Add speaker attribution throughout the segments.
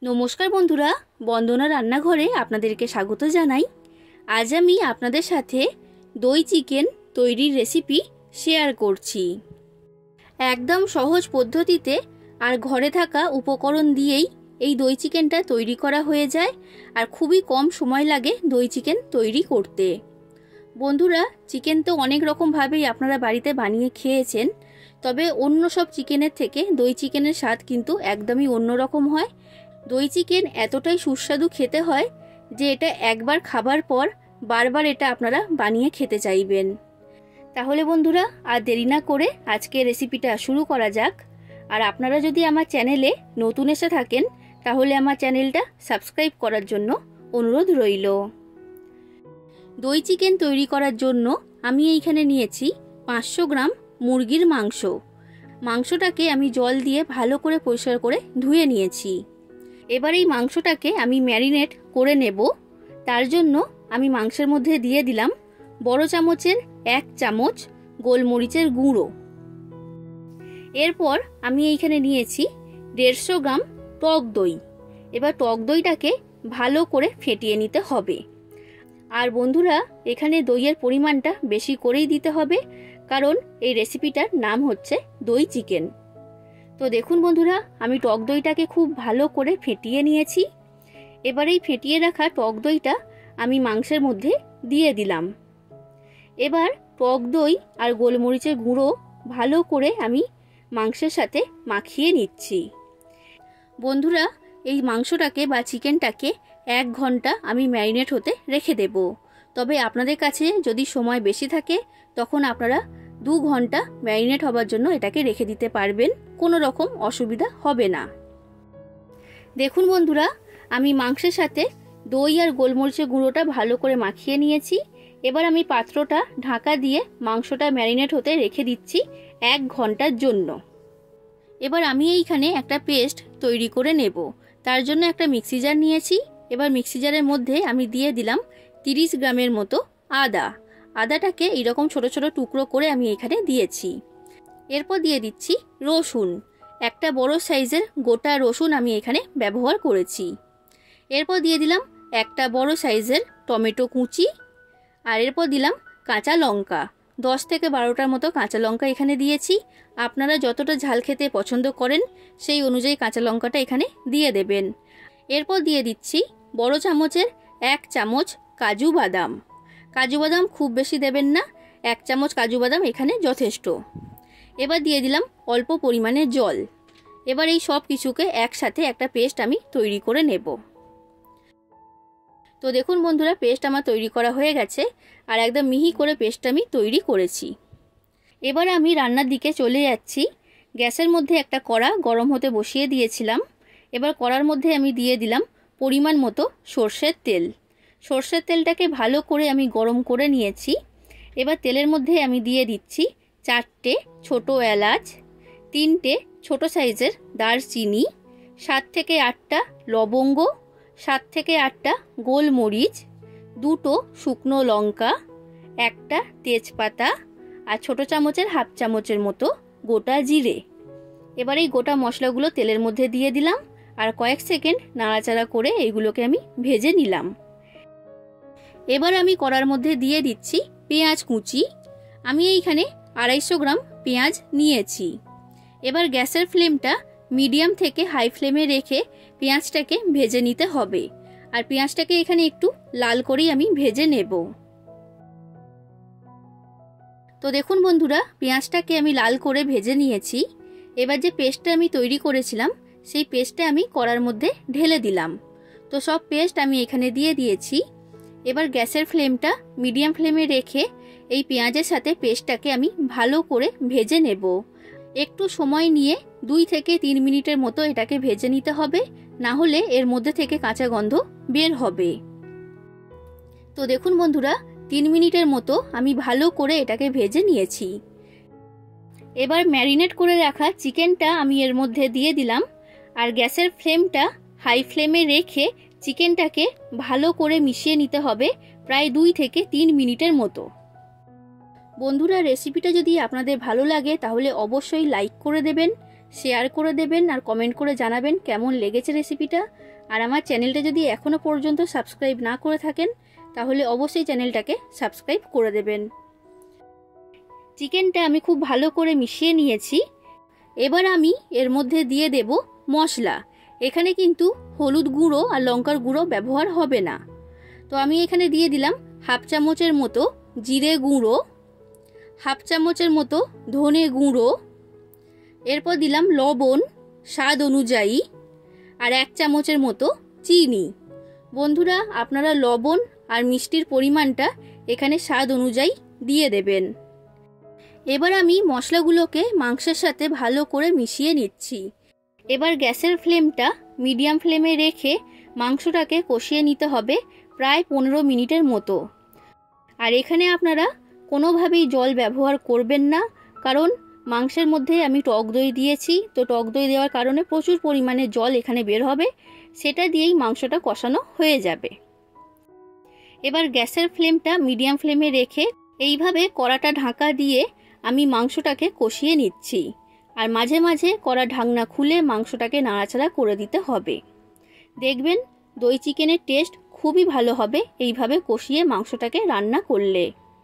Speaker 1: নমস্কার বন্ধুরা, বন্দনা রান্নাঘরে আপনাদেরকে স্বাগত জানাই। আজ আমি আপনাদের সাথে দই চিকেন তৈরির রেসিপি শেয়ার করছি। একদম সহজ পদ্ধতিতে আর ঘরে থাকা উপকরণ দিয়েই এই দই চিকেনটা তৈরি করা হয়ে যায় আর খুবই কম সময় লাগে দই চিকেন তৈরি করতে। বন্ধুরা, চিকেন তো অনেক রকমভাবেই আপনারা বাড়িতে বানিয়ে খেয়েছেন, তবে অন্য সব চিকেনের থেকে দই চিকেনের স্বাদ কিন্তু একদমই অন্যরকম হয়। দই চিকেন এতটাই সুস্বাদু খেতে হয় যে এটা একবার খাবার পর বারবার এটা আপনারা বানিয়ে খেতে চাইবেন। তাহলে বন্ধুরা, আর দেরি না করে আজকে রেসিপিটা শুরু করা যাক। আর আপনারা যদি আমার চ্যানেলে নতুন এসে থাকেন তাহলে আমার চ্যানেলটা সাবস্ক্রাইব করার জন্য অনুরোধ রইল। দই চিকেন তৈরি করার জন্য আমি এইখানে নিয়েছি 500 গ্রাম মুরগির মাংস। মাংসটাকে আমি জল দিয়ে ভালো করে পরিষ্কার করে ধুয়ে নিয়েছি। এবার এই মাংসটাকে আমি ম্যারিনেট করে নেব। তার জন্য আমি মাংসের মধ্যে দিয়ে দিলাম বড় চামচের 1 চামচ গোলমরিচের গুঁড়ো। এরপর আমি এইখানে নিয়েছি 150 গ্রাম টক দই। এবার টক দইটাকে ভালো করে ফেটিয়ে নিতে হবে। আর বন্ধুরা, এখানে দইয়ের পরিমাণটা বেশি করেই দিতে হবে, কারণ এই রেসিপিটার নাম হচ্ছে দই চিকেন। তো দেখুন বন্ধুরা, আমি টক দইটাকে খুব ভালো করে ফেটিয়ে নিয়েছি। এবার এই ফেটিয়ে রাখা টক দইটা আমি মাংসের মধ্যে দিয়ে দিলাম। এবার টক দই আর গোলমরিচের গুঁড়ো ভালো করে আমি মাংসের সাথে মাখিয়ে নিচ্ছি। বন্ধুরা, এই মাংসটাকে বা চিকেনটাকে 1 ঘন্টা আমি ম্যারিনেট হতে রেখে দেব। তবে আপনাদের কাছে যদি সময় বেশি থাকে তখন আপনারা 2 ঘন্টা ম্যারিনেট হবার জন্য এটাকে রেখে দিতে পারবেন, কোনো রকম অসুবিধা হবে না। দেখুন বন্ধুরা, আমি মাংসের সাথে দই আর গোলমরিচের গুঁড়োটা ভালো করে মাখিয়ে নিয়েছি। এবার আমি পাত্রটা ঢাকা দিয়ে মাংসটা ম্যারিনেট হতে রেখে দিচ্ছি 1 ঘন্টার জন্য। এবার আমি এইখানে একটা পেস্ট তৈরি করে নেব। তার জন্য একটা মিক্সি জার নিয়েছি। এবার মিক্সি জারের মধ্যে আমি দিয়ে দিলাম 30 গ্রামের মতো আদা। আদাটাকে এইরকম ছোট ছোট টুকরো করে আমি এখানে দিয়েছি। এরপর দিয়ে দিচ্ছি রসুন। একটা বড় সাইজের গোটা রসুন আমি এখানে ব্যবহার করেছি। এরপর দিয়ে দিলাম একটা বড় সাইজের টমেটো কুচি। আর এরপর দিলাম কাঁচা লঙ্কা। 10 থেকে 12টার মতো কাঁচা লঙ্কা এখানে দিয়েছি। আপনারা যতটা ঝাল খেতে পছন্দ করেন সেই অনুযায়ী কাঁচা লঙ্কাটা এখানে দিয়ে দেবেন। এরপর দিয়ে দিচ্ছি বড় চামচের 1 চামচ কাজু বাদাম। কাজু বাদাম খুব বেশি দেবেন না, 1 চামচ কাজু বাদাম এখানে যথেষ্ট। এবার দিয়ে দিলাম অল্প পরিমাণে জল। এবার এই সব কিছুকে একসাথে একটা পেস্ট আমি তৈরি করে নেব। তো দেখুন বন্ধুরা, পেস্ট আমার তৈরি করা হয়ে গেছে আর একদম মিহি করে পেস্ট আমি তৈরি করেছি। এবার আমি রান্নার দিকে চলে যাচ্ছি। গ্যাসের মধ্যে একটা কড়া গরম হতে বসিয়ে দিয়েছিলাম। এবার কড়ার মধ্যে আমি দিয়ে দিলাম পরিমাণ মতো সর্ষের তেল। সর্ষের তেলটাকে ভালো করে আমি গরম করে নিয়েছি। এবার তেলের মধ্যে আমি দিয়ে দিচ্ছি 4টে ছোট এলাচ, 3টে ছোট সাইজের দারচিনি, 7 থেকে 8টা লবঙ্গ, 7 থেকে 8টা গোলমরিচ, 2টো শুকনো লঙ্কা, 1টা তেজপাতা আর ছোট চামচের 1/2 চামচের মতো গোটা জিরে। এবার এই গোটা মশলাগুলো তেলের মধ্যে দিয়ে দিলাম আর কয়েক সেকেন্ড নাড়াচাড়া করে এইগুলোকে আমি ভেজে নিলাম। এবার আমি কড়ার মধ্যে দিয়ে দিচ্ছি পেঁয়াজ কুচি। আমি এইখানে 250 গ্রাম পেঁয়াজ নিয়েছি। এবার গ্যাসের ফ্লেমটা মিডিয়াম থেকে হাই ফ্লেমে রেখে পেঁয়াজটাকে ভেজে নিতে হবে। আর পেঁয়াজটাকে এখানে একটু লাল করেই আমি ভেজে নেব। তো দেখুন বন্ধুরা, পেঁয়াজটাকে আমি লাল করে ভেজে নিয়েছি। এবার যে পেস্টটা আমি তৈরি করেছিলাম সেই পেস্টটা আমি কড়ার মধ্যে ঢেলে দিলাম। তো সব পেস্ট আমি এখানে দিয়ে দিয়েছি। এবার গ্যাসের ফ্লেমটা মিডিয়াম ফ্লেমে রেখে এই পেঁয়াজের সাথে পেস্টটাকে আমি ভালো করে ভেজে নেব। একটু সময় নিয়ে 2 থেকে 3 মিনিটের মতো এটাকে ভেজে নিতে হবে, না হলে এর মধ্যে থেকে কাঁচা গন্ধ বের হবে। তো দেখুন বন্ধুরা, 3 মিনিটের মতো আমি ভালো করে এটাকে ভেজে নিয়েছি। এবার ম্যারিনেট করে রাখা চিকেনটা আমি এর মধ্যে দিয়ে দিলাম আর গ্যাসের ফ্লেমটা হাই ফ্লেমে রেখে চিকেনটাকে ভালো করে মিশিয়ে নিতে হবে প্রায় 2 থেকে 3 মিনিটের মতো। বন্ধুরা, রেসিপিটা যদি আপনাদের ভালো লাগে তাহলে অবশ্যই লাইক করে দেবেন, শেয়ার করে দেবেন আর কমেন্ট করে জানাবেন কেমন লেগেছে রেসিপিটা। আর আমার চ্যানেলটা যদি এখনও পর্যন্ত সাবস্ক্রাইব না করে থাকেন তাহলে অবশ্যই চ্যানেলটাকে সাবস্ক্রাইব করে দেবেন। চিকেনটা আমি খুব ভালো করে মিশিয়ে নিয়েছি। এবার আমি এর মধ্যে দিয়ে দেব মশলা। এখানে কিন্তু হলুদ গুঁড়ো আর লঙ্কার গুঁড়ো ব্যবহার হবে না। তো আমি এখানে দিয়ে দিলাম হাফ চামচের মতো জিরে গুঁড়ো, হাফ চামচের মতো ধনে গুঁড়ো, এরপর দিলাম লবণ স্বাদ অনুযায়ী, আর 1 চামচের মতো চিনি। বন্ধুরা, আপনারা লবণ আর মিষ্টির পরিমাণটা এখানে স্বাদ অনুযায়ী দিয়ে দেবেন। এবার আমি মশলাগুলোকে মাংসের সাথে ভালো করে মিশিয়ে নিচ্ছি। এবার গ্যাসের ফ্লেমটা মিডিয়াম ফ্লেমে রেখে মাংসটাকে কষিয়ে নিতে হবে প্রায় 15 মিনিটের মতো। আর এখানে আপনারা কোনোভাবেই জল ব্যবহার করবেন না, কারণ মাংসের মধ্যে আমি টক দই দিয়েছি। তো টক দই দেওয়ার কারণে প্রচুর পরিমাণে জল এখানে বের হবে, সেটা দিয়েই মাংসটা কষানো হয়ে যাবে। এবার গ্যাসের ফ্লেমটা মিডিয়াম ফ্লেমে রেখে এইভাবে কড়াটা ঢাকা দিয়ে আমি মাংসটাকে কষিয়ে নিচ্ছি। আর মাঝে মাঝে কড়া ঢাকনা খুলে মাংসটাকে নাড়াচাড়া করে দিতে হবে। দেখবেন দই চিকেনের টেস্ট খুবই ভালো হবে এইভাবে কষিয়ে মাংসটাকে রান্না করলে।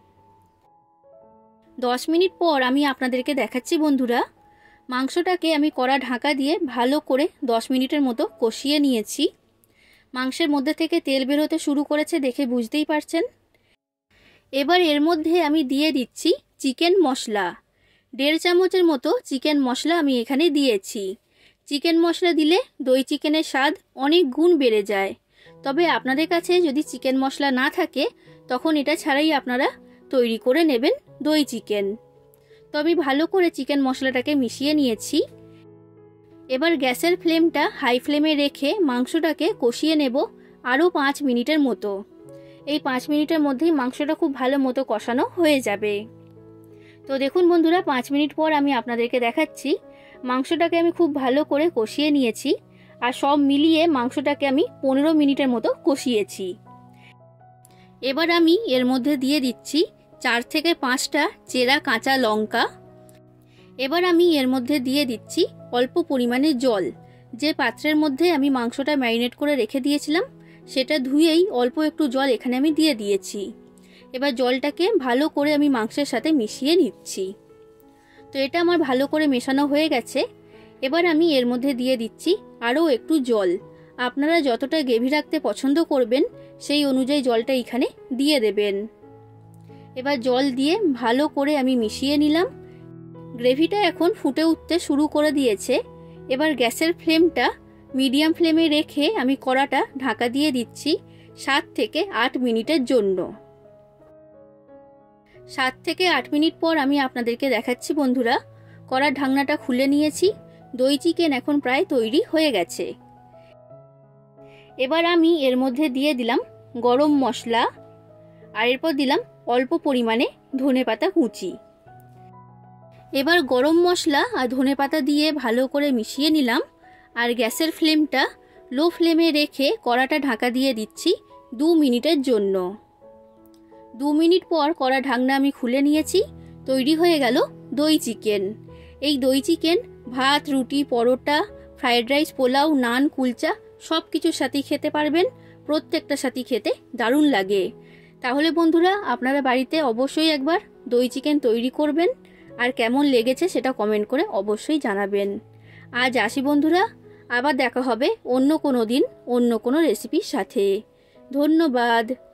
Speaker 1: 10 মিনিট পর আমি আপনাদেরকে দেখাচ্ছি বন্ধুরা। মাংসটাকে আমি কড়া ঢাকা দিয়ে ভালো করে 10 মিনিটের মতো কষিয়ে নিয়েছি। মাংসের মধ্যে থেকে তেল বেরোতে শুরু করেছে, দেখে বুঝতেই পারছেন। এবার এর মধ্যে আমি দিয়ে দিচ্ছি চিকেন মশলা। 1.5 চামচের মতো চিকেন মশলা আমি এখানে দিয়েছি। চিকেন মশলা দিলে দই চিকেনের স্বাদ অনেক গুণ বেড়ে যায়। তবে আপনাদের কাছে যদি চিকেন মশলা না থাকে তখন এটা ছাড়াই আপনারা তৈরি করে নেবেন দই চিকেন। তো আমি ভালো করে চিকেন মশলাটাকে মিশিয়ে নিয়েছি। এবার গ্যাসের ফ্লেমটা হাই ফ্লেমে রেখে মাংসটাকে কষিয়ে নেব আরও 5 মিনিটের মতো। এই 5 মিনিটের মধ্যেই মাংসটা খুব ভালো মতো কষানো হয়ে যাবে। তো দেখুন বন্ধুরা, 5 মিনিট পর আমি আপনাদেরকে দেখাচ্ছি। মাংসটাকে আমি খুব ভালো করে কষিয়ে নিয়েছি, আর সব মিলিয়ে মাংসটাকে আমি 15 মিনিটের মতো কষিয়েছি। এবার আমি এর মধ্যে দিয়ে দিচ্ছি 4 থেকে 5টা চেরা কাঁচা লঙ্কা। এবার আমি এর মধ্যে দিয়ে দিচ্ছি অল্প পরিমাণে জল। যে পাত্রের মধ্যে আমি মাংসটা ম্যারিনেট করে রেখে দিয়েছিলাম সেটা ধুয়েই অল্প একটু জল এখানে আমি দিয়ে দিয়েছি। এবার জলটাকে ভালো করে আমি মাংসের সাথে মিশিয়ে নিচ্ছি। তো এটা আমার ভালো করে মেশানো হয়ে গেছে। এবার আমি এর মধ্যে দিয়ে দিচ্ছি আরও একটু জল। আপনারা যতটা গ্রেভি রাখতে পছন্দ করবেন সেই অনুযায়ী জলটা এখানে দিয়ে দেবেন। এবার জল দিয়ে ভালো করে আমি মিশিয়ে নিলাম। গ্রেভিটা এখন ফুটে উঠতে শুরু করে দিয়েছে। এবার গ্যাসের ফ্লেমটা মিডিয়াম ফ্লেমে রেখে আমি কড়াটা ঢাকা দিয়ে দিচ্ছি 7 থেকে 8 মিনিটের জন্য। 7 থেকে 8 মিনিট পর আমি আপনাদেরকে দেখাচ্ছি বন্ধুরা। কড়ার ঢাকনাটা খুলে নিয়েছি। দই চিকেন এখন প্রায় তৈরি হয়ে গেছে। এবার আমি এর মধ্যে দিয়ে দিলাম গরম মশলা, আর এরপর দিলাম অল্প পরিমাণে ধনেপাতা কুচি। এবার গরম মশলা আর ধনেপাতা দিয়ে ভালো করে মিশিয়ে নিলাম। আর গ্যাসের ফ্লেমটা লো ফ্লেমে রেখে কড়াটা ঢাকা দিয়ে দিচ্ছি 2 মিনিটের জন্য। 2 মিনিট পর কড়া ঢাকনা আমি খুলে নিয়েছি। তৈরি হয়ে গেল দই চিকেন। এই দই চিকেন ভাত, রুটি, পরোটা, ফ্রাইড রাইস, পোলাও, নান, কুলচা সব কিছুর সাথেই খেতে পারবেন। প্রত্যেকটা সাথে খেতে দারুণ লাগে। তাহলে বন্ধুরা, আপনারা বাড়িতে অবশ্যই একবার দই চিকেন তৈরি করবেন, আর কেমন লেগেছে সেটা কমেন্ট করে অবশ্যই জানাবেন। আজ আসি বন্ধুরা, আবার দেখা হবে অন্য কোনো দিন অন্য কোনো রেসিপির সাথে। ধন্যবাদ।